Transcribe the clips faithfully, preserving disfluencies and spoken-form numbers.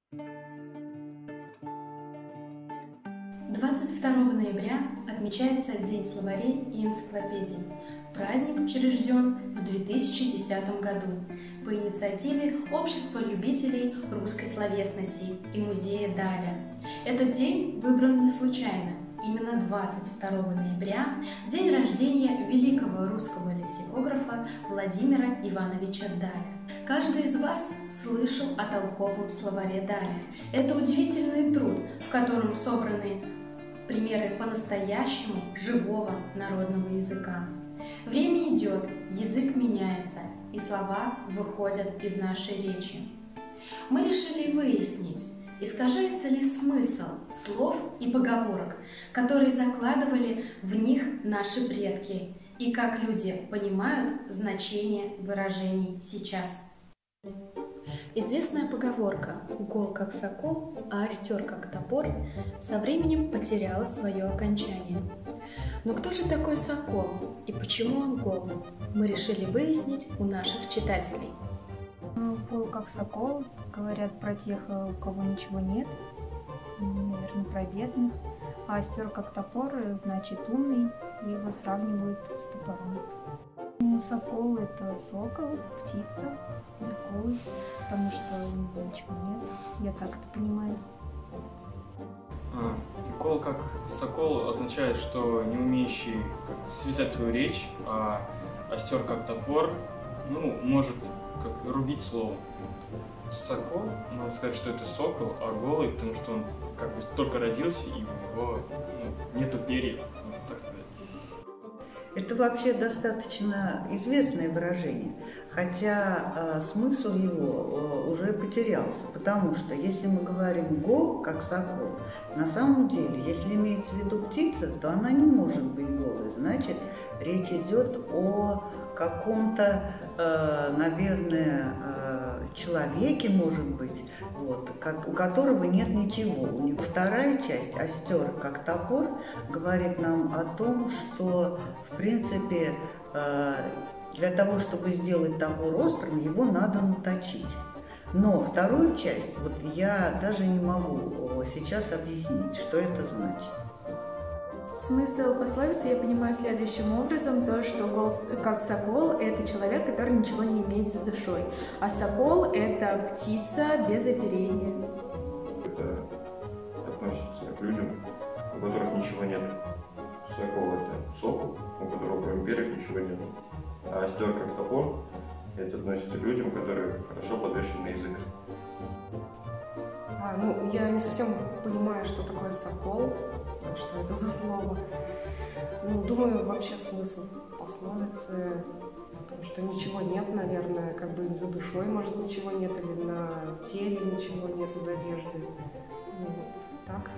двадцать второго ноября отмечается День словарей и энциклопедий. Праздник учрежден в две тысячи десятом году по инициативе Общества любителей русской словесности и музея Даля. Этот день выбран не случайно. Именно двадцать второго ноября – день рождения великого русского лексикографа Владимира Ивановича Даля. Каждый из вас слышал о толковом словаре Даля. Это удивительный труд, в котором собраны примеры по-настоящему живого народного языка. Время идет, язык меняется, и слова выходят из нашей речи. Мы решили выяснить, искажается ли смысл слов и поговорок, которые закладывали в них наши предки, и как люди понимают значение выражений сейчас. Известная поговорка «гол как сокол, а остер как топор» со временем потеряла свое окончание. Но кто же такой сокол и почему он гол, мы решили выяснить у наших читателей. Гол как сокол говорят про тех, у кого ничего нет, наверное, про бедных, а остер как топор значит умный, и его сравнивают с топором. Сокол — это сокол, птица, голый, потому что у него ничего нет, я так это понимаю. А, гол как сокол означает, что не умеющий как, связать свою речь, а остер как топор, ну, может как, рубить слово. Сокол, можно сказать, что это сокол, а голый, потому что он как бы только родился, и у него ну, нету перьев, можно так сказать. Это вообще достаточно известное выражение, хотя э, смысл его э, уже потерялся, потому что если мы говорим «гол», как сокол, на самом деле, если имеется в виду птица, то она не может быть голой, значит, речь идет о каком-то, э, наверное, э, человеке, может быть, вот, как, у которого нет ничего. У него вторая часть, остер как топор, говорит нам о том, что, в принципе, э, для того, чтобы сделать топор острым, его надо наточить. Но вторую часть, вот я даже не могу сейчас объяснить, что это значит. Смысл пословицы я понимаю следующим образом, то, что гол как сокол – это человек, который ничего не имеет за душой, а сокол – это птица без оперения. Это относится к людям, у которых ничего нет. Сокол – это сокол, у которого кроме перьев ничего нет. А остер как топор – это относится к людям, которые хорошо подвешены на язык. А, ну, я не совсем понимаю, что такое сокол. Что это за слово? Ну, думаю, вообще смысл пословицы в том, что ничего нет, наверное, как бы за душой, может, ничего нет, или на теле ничего нет из одежды. Ну, вот так.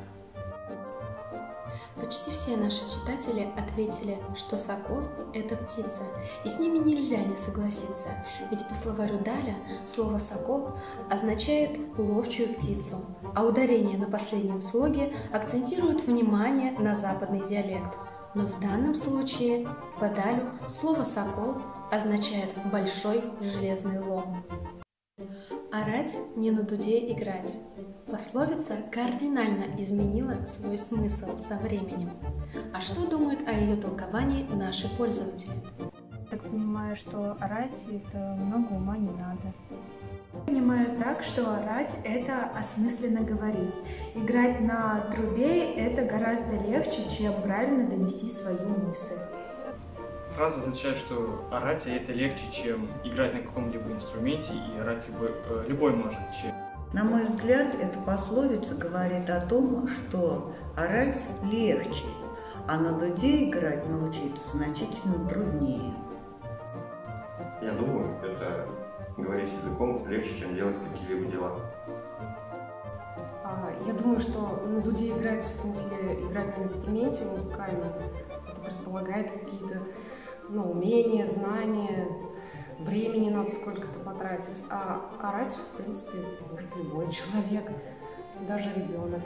Почти все наши читатели ответили, что сокол – это птица, и с ними нельзя не согласиться, ведь по словарю Даля слово «сокол» означает ловчую птицу, а ударение на последнем слоге акцентирует внимание на западный диалект. Но в данном случае по Далю слово «сокол» означает «большой железный лом». Орать не на дуде играть. Пословица кардинально изменила свой смысл со временем. А что думают о ее толковании наши пользователи? Так понимаю, что орать – это много ума не надо. Понимаю так, что орать – это осмысленно говорить. Играть на трубе – это гораздо легче, чем правильно донести свою мысль. Фраза означает, что орать это легче, чем играть на каком-либо инструменте, и орать любой, э, любой может. Чем... На мой взгляд, эта пословица говорит о том, что орать легче, а на дуде играть научиться значительно труднее. Я думаю, это говорить языком легче, чем делать какие-либо дела. А, я думаю, что на дуде играть, в смысле играть на инструменте музыкальном, это предполагает какие-то ну, умения, знания, времени надо сколько-то потратить. А орать, в принципе, может любой человек, даже ребенок.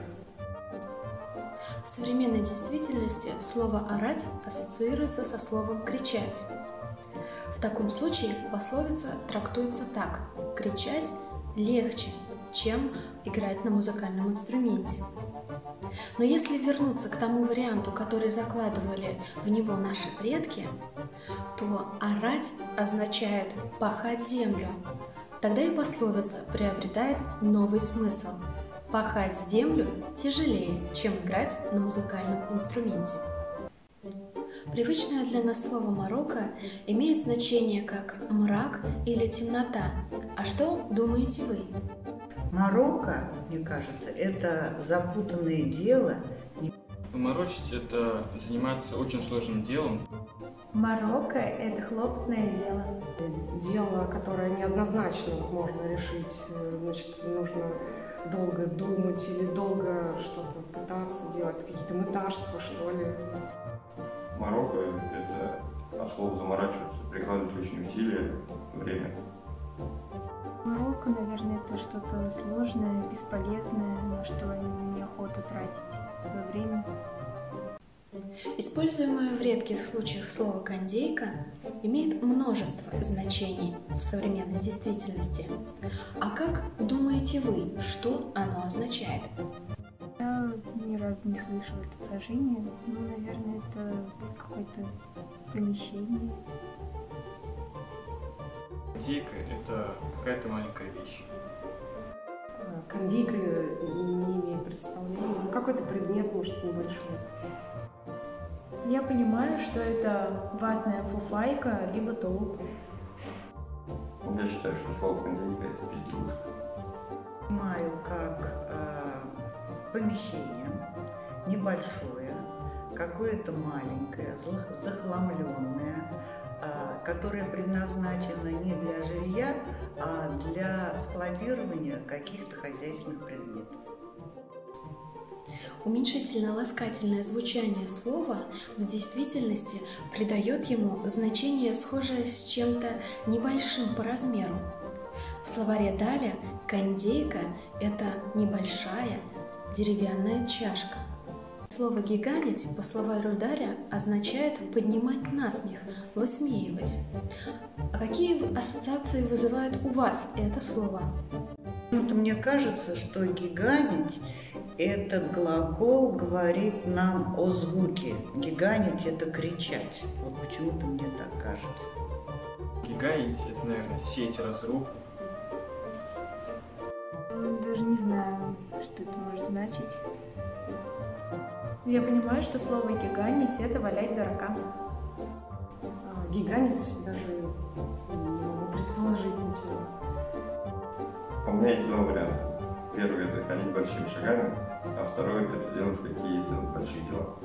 В современной действительности слово «орать» ассоциируется со словом «кричать». В таком случае пословица трактуется так: кричать легче, чем играть на музыкальном инструменте. Но если вернуться к тому варианту, который закладывали в него наши предки, то орать означает пахать землю. Тогда и пословица приобретает новый смысл. Пахать землю тяжелее, чем играть на музыкальном инструменте. Привычное для нас слово «морока» имеет значение как «мрак» или «темнота». А что думаете вы? Морока, мне кажется, это запутанное дело. Морочить – это заниматься очень сложным делом. Морока – это хлопотное дело. Дело, которое неоднозначно можно решить, значит, нужно долго думать или долго что-то пытаться делать, какие-то мытарства, что ли. Морока – это от слова заморачиваться, прикладывать лишние усилия, время. Морока, наверное, это что-то сложное, бесполезное, на что неохота тратить свое время. Используемое в редких случаях слово «кондейка» имеет множество значений в современной действительности. А как думаете вы, что оно означает? Я ни разу не слышала это выражение, но, наверное, это какое-то помещение. Кондейка – это какая-то маленькая вещь. Кондейка не имеет представления. Ну, какой-то предмет, может, небольшой. Я понимаю, что это ватная фуфайка, либо тулуп. Я считаю, что слово кондейка – это безделушка. Понимаю как э, помещение небольшое, какое-то маленькое, захламленное, э, которое предназначено не для жилья, а для складирования каких-то хозяйственных предметов. Уменьшительно-ласкательное звучание слова в действительности придает ему значение, схожее с чем-то небольшим по размеру. В словаре Даля кондейка – это небольшая деревянная чашка. Слово «гиганить» по словарю Даля означает поднимать насмех, высмеивать. А какие ассоциации вызывает у вас это слово? Вот мне кажется, что гиганить – этот глагол говорит нам о звуке. Гиганить – это кричать. Вот почему-то мне так кажется. Гиганить – это, наверное, сеять разруху. Даже не знаю, что это может значить. Я понимаю, что слово «гиганить» – это валять дурака. А гиганить даже не могу предположить ничего. У меня есть два варианта. Первый – это ходить большими шагами, а второй – это делать какие-то большие дела.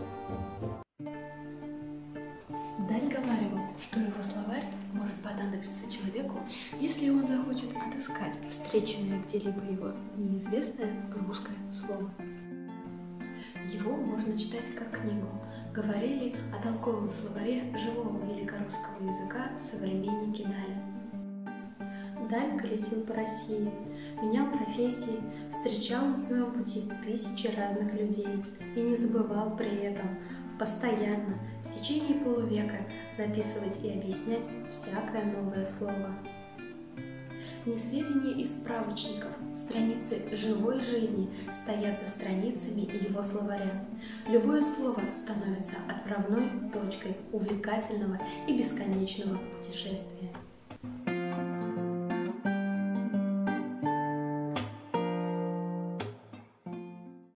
Даль говаривал, что его словарь может понадобиться человеку, если он захочет отыскать встреченное где-либо его неизвестное русское слово. Его можно читать как книгу. Говорили о толковом словаре живого великорусского языка современники Даля. Даль колесил по России, менял профессии, встречал на своем пути тысячи разных людей и не забывал при этом постоянно, в течение полувека, записывать и объяснять всякое новое слово. Несведения из справочников, страницы живой жизни стоят за страницами его словаря. Любое слово становится отправной точкой увлекательного и бесконечного путешествия.